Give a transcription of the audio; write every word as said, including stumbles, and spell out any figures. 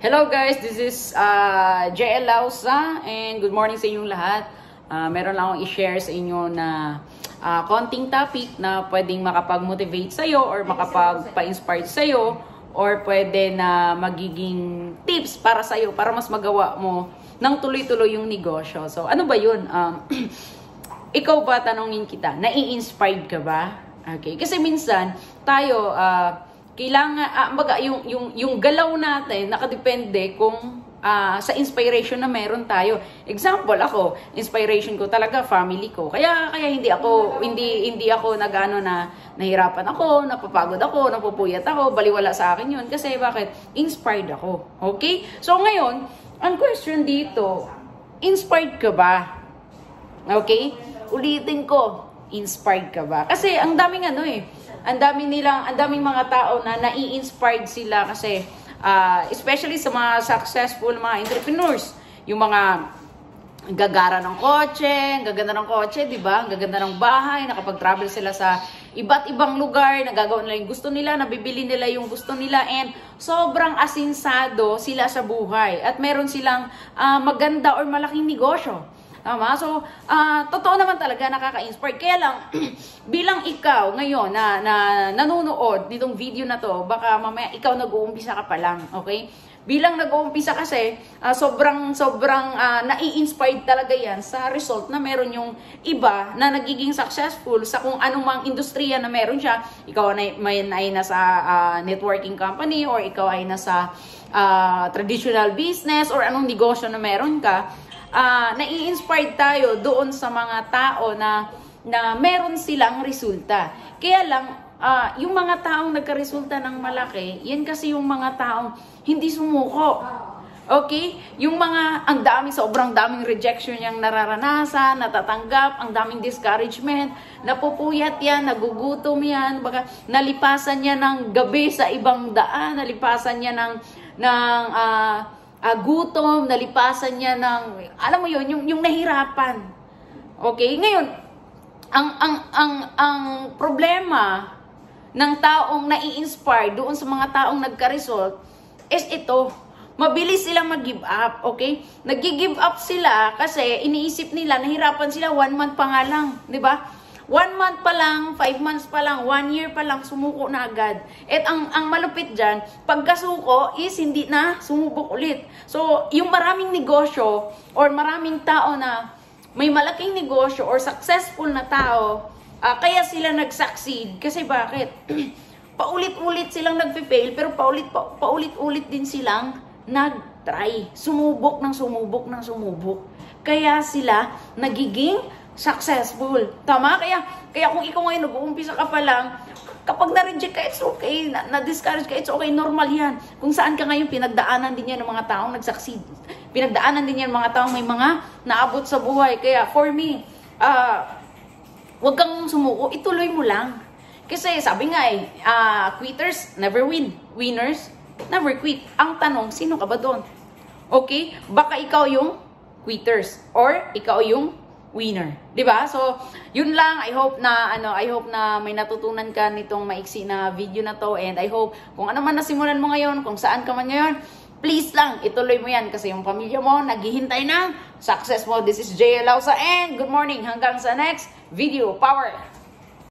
Hello guys, this is uh, J L Lausa and good morning sa inyong lahat. Uh, meron lang akong i-share sa inyo na uh, konting topic na pwedeng makapag-motivate sa'yo or makapag-pa-inspire sa'yo or pwede na magiging tips para sa'yo para mas magawa mo ng tuloy-tuloy yung negosyo. So ano ba yun? Um, ikaw ba, tanongin kita, nai-inspired ka ba? Okay, kasi minsan tayo uh, kailangan uh, baga, yung yung yung galaw natin nakadepende kung uh, sa inspiration na meron tayo. Example, ako, inspiration ko talaga family ko. Kaya kaya hindi ako hindi hindi ako nagano na nahirapan ako, napapagod ako, napupuyat ako, baliwala sa akin 'yun kasi bakit? Inspired ako. Okay? So ngayon, ang question dito, inspired ka ba? Okay? Ulitin ko, inspired ka ba? Kasi ang daming ano eh, ang daming nilang, ang daming mga tao na nai-inspired sila kasi uh, especially sa mga successful mga entrepreneurs, yung mga gagara ng kotse, gaganda ng kotse, di ba? Gaganda ng bahay, nakapag-travel sila sa iba't ibang lugar, nagagawa nila yung gusto nila, nabibili nila yung gusto nila, and sobrang asinsado sila sa buhay. At meron silang uh, maganda or malaking negosyo. Tama? So, uh, totoo naman talaga, nakaka-inspire. Kaya lang, bilang ikaw ngayon na, na nanonood nitong video na to, baka mamaya ikaw nag-uumpisa ka pa lang, okay? Bilang nag-uumpisa kasi, uh, sobrang, sobrang uh, nai-inspired talaga yan sa result na meron yung iba na nagiging successful sa kung anumang industriya na meron siya. Ikaw ay, may, ay nasa uh, networking company or ikaw ay nasa uh, traditional business or anong negosyo na meron ka. Uh, nai-inspired tayo doon sa mga tao na na meron silang resulta. Kaya lang, uh, yung mga taong nagka-resulta ng malaki, yan kasi yung mga taong hindi sumuko. Okay? Yung mga, ang dami, sobrang daming rejection yung nararanasan, natatanggap, ang daming discouragement, napupuyat yan, nagugutom yan, baka nalipasan niya ng gabi sa ibang daan, nalipasan niya ng, ng uh, Uh, gutom, nalipasan niya ng, alam mo yun, yung, yung nahirapan. Okay? Ngayon, ang, ang, ang, ang problema ng taong nai-inspire doon sa mga taong nagka-result is ito, mabilis sila mag-give up. Okay? Nag-give up sila kasi iniisip nila, nahirapan sila, one month pa nga lang. Di ba? One month pa lang, five months pa lang, one year pa lang, sumuko na agad. At ang, ang malupit dyan, pagkasuko is hindi na sumubok ulit. So, yung maraming negosyo or maraming tao na may malaking negosyo or successful na tao, uh, kaya sila nag-succeed. Kasi bakit? Paulit-ulit silang nag-fail, pero paulit, pa, paulit-ulit din silang nag-try. Sumubok ng sumubok ng sumubok. Kaya sila nagiging successful. Tama? Kaya, kaya kung ikaw ngayon nag-uumpisa ka pa lang, kapag na-reject ka, it's okay. Na-discourage ka, it's okay. Normal yan. Kung saan ka ngayon, pinagdaanan din yan ng mga taong nag-succeed. Pinagdaanan din yan ng mga taong may mga naabot sa buhay. Kaya, for me, uh, huwag kang sumuko. Ituloy mo lang. Kasi, sabi nga eh, uh, quitters never win. Winners never quit. Ang tanong, sino ka ba doon? Okay? Baka ikaw yung quitters or ikaw yung winner, 'di ba? So, yun lang. I hope na ano, I hope na may natutunan ka nitong maiksi na video na to, and I hope kung ano man nasimulan mo ngayon, kung saan ka man ngayon, please lang ituloy mo 'yan kasi yung pamilya mo naghihintay ng success mo. This is J L Lausa and good morning hanggang sa next video. Power.